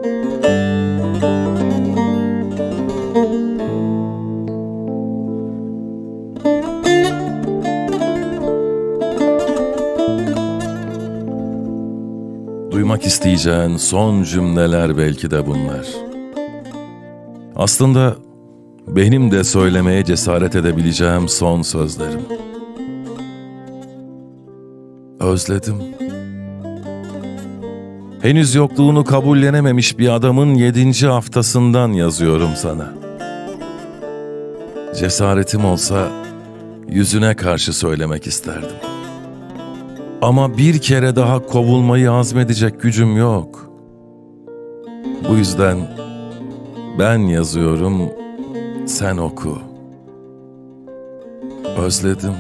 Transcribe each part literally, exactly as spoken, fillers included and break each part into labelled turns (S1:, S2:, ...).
S1: Duymak isteyeceğin son cümleler belki de bunlar. Aslında benim de söylemeye cesaret edebileceğim son sözlerim. Özledim. Henüz yokluğunu kabullenememiş bir adamın yedinci haftasından yazıyorum sana. Cesaretim olsa yüzüne karşı söylemek isterdim. Ama bir kere daha kovulmayı hazmedecek gücüm yok. Bu yüzden ben yazıyorum, sen oku. Özledim.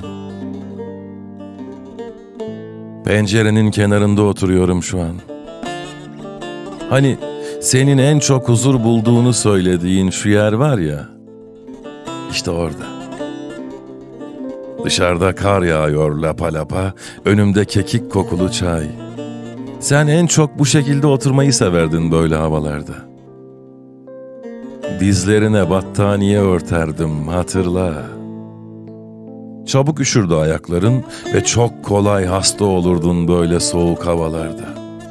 S1: Pencerenin kenarında oturuyorum şu an. Hani senin en çok huzur bulduğunu söylediğin şu yer var ya, işte orada. Dışarıda kar yağıyor lapa lapa, önümde kekik kokulu çay. Sen en çok bu şekilde oturmayı severdin böyle havalarda. Dizlerine battaniye örterdim, hatırla. Çabuk üşürdü ayakların ve çok kolay hasta olurdun böyle soğuk havalarda.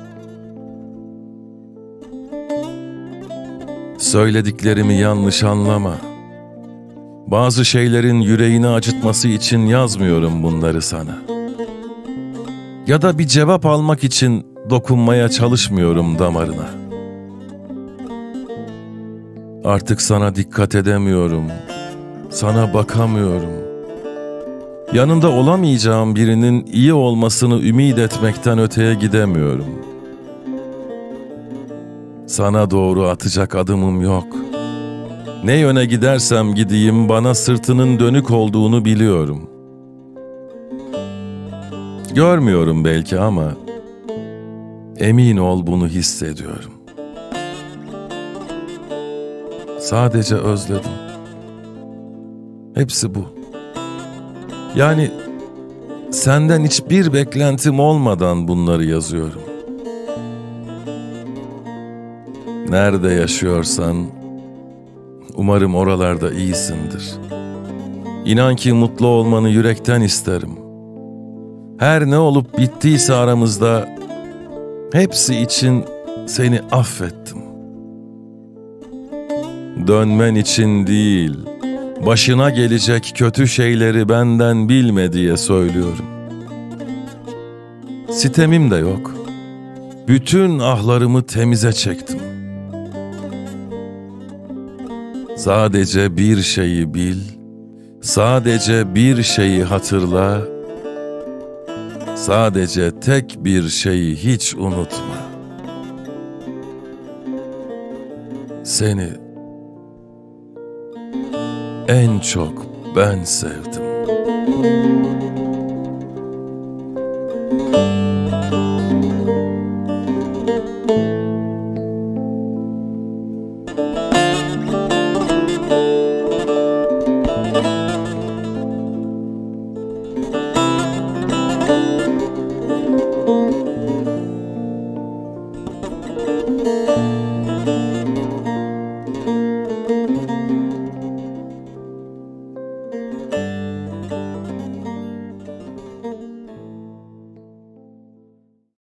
S1: Söylediklerimi yanlış anlama. Bazı şeylerin yüreğini acıtması için yazmıyorum bunları sana. Ya da bir cevap almak için dokunmaya çalışmıyorum damarına. Artık sana dikkat edemiyorum, sana bakamıyorum. Yanında olamayacağım birinin iyi olmasını ümit etmekten öteye gidemiyorum. Sana doğru atacak adımım yok. Ne yöne gidersem gideyim bana sırtının dönük olduğunu biliyorum. Görmüyorum belki ama emin ol bunu hissediyorum. Sadece özledim. Hepsi bu. Yani senden hiçbir beklentim olmadan bunları yazıyorum. Nerede yaşıyorsan umarım oralarda iyisindir. İnan ki mutlu olmanı yürekten isterim. Her ne olup bittiyse aramızda hepsi için seni affettim. Dönmen için değil, başına gelecek kötü şeyleri benden bilme diye söylüyorum. Sitemim de yok. Bütün ahlarımı temize çektim. Sadece bir şeyi bil, sadece bir şeyi hatırla, sadece tek bir şeyi hiç unutma. Seni en çok ben sevdim.